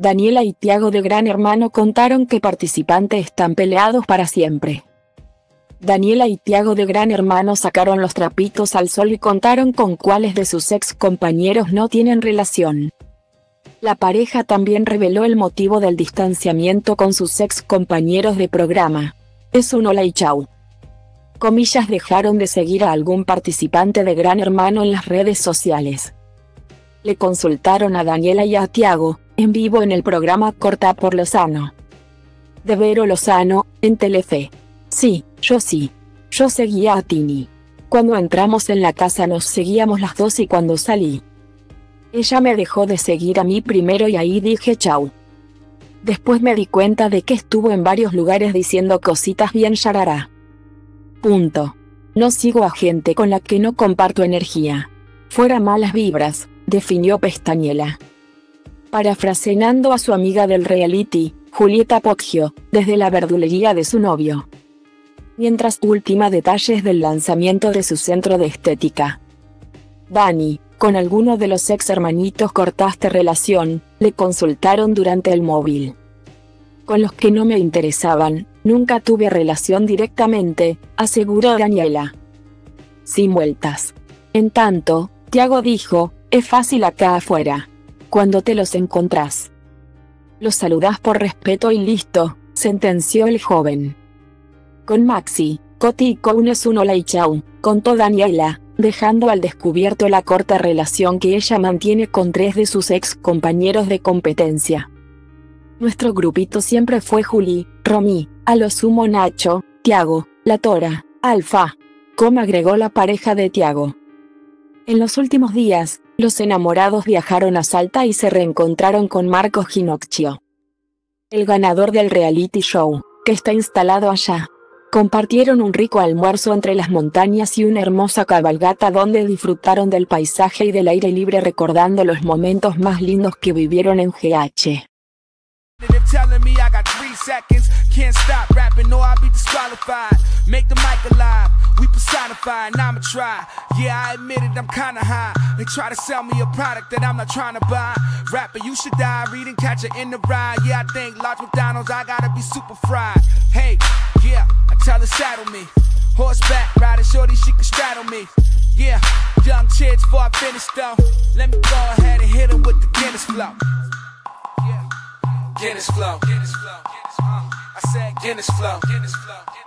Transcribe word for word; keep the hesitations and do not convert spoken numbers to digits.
Daniela y Tiago de Gran Hermano contaron que participantes están peleados para siempre. Daniela y Tiago de Gran Hermano sacaron los trapitos al sol y contaron con cuáles de sus ex compañeros no tienen relación. La pareja también reveló el motivo del distanciamiento con sus ex compañeros de programa. Es un hola y chau. Comillas, dejaron de seguir a algún participante de Gran Hermano en las redes sociales. Le consultaron a Daniela y a Tiago, en vivo en el programa Corta por Lozano. De Vero Lozano, en Telefe. Sí, yo sí. Yo seguía a Tini. Cuando entramos en la casa nos seguíamos las dos y cuando salí, ella me dejó de seguir a mí primero y ahí dije chau. Después me di cuenta de que estuvo en varios lugares diciendo cositas bien yarará. Punto. No sigo a gente con la que no comparto energía. Fuera malas vibras, definió Pestañela. Parafraseando a su amiga del reality, Julieta Poggio, desde la verdulería de su novio. Mientras última detalles del lanzamiento de su centro de estética. Dani, ¿con alguno de los ex hermanitos cortaste relación?, le consultaron durante el móvil. Con los que no me interesaban, nunca tuve relación directamente, aseguró Daniela. Sin vueltas. En tanto, Tiago dijo, es fácil acá afuera. Cuando te los encontrás, los saludás por respeto y listo, sentenció el joven. Con Maxi, Coti y Koun es un hola y chau, contó Daniela, dejando al descubierto la corta relación que ella mantiene con tres de sus ex compañeros de competencia. Nuestro grupito siempre fue Juli, Romy, a lo sumo Nacho, Tiago, La Tora, Alfa, como agregó la pareja de Tiago. En los últimos días, los enamorados viajaron a Salta y se reencontraron con Marcos Ginocchio, el ganador del reality show, que está instalado allá. Compartieron un rico almuerzo entre las montañas y una hermosa cabalgata donde disfrutaron del paisaje y del aire libre recordando los momentos más lindos que vivieron en G H. We personified, and I'ma try. Yeah, I admit it, I'm kinda high. They try to sell me a product that I'm not trying to buy. Rapper, you should die, read and catch it in the ride. Yeah, I think large McDonald's, I gotta be super fried. Hey, yeah, I tell her saddle me. Horseback riding, shorty, she can straddle me. Yeah, young chicks before I finish though. Let me go ahead and hit 'em with the Guinness flow. Yeah, Guinness flow. Guinness flow. Uh, I said Guinness flow. Guinness flow.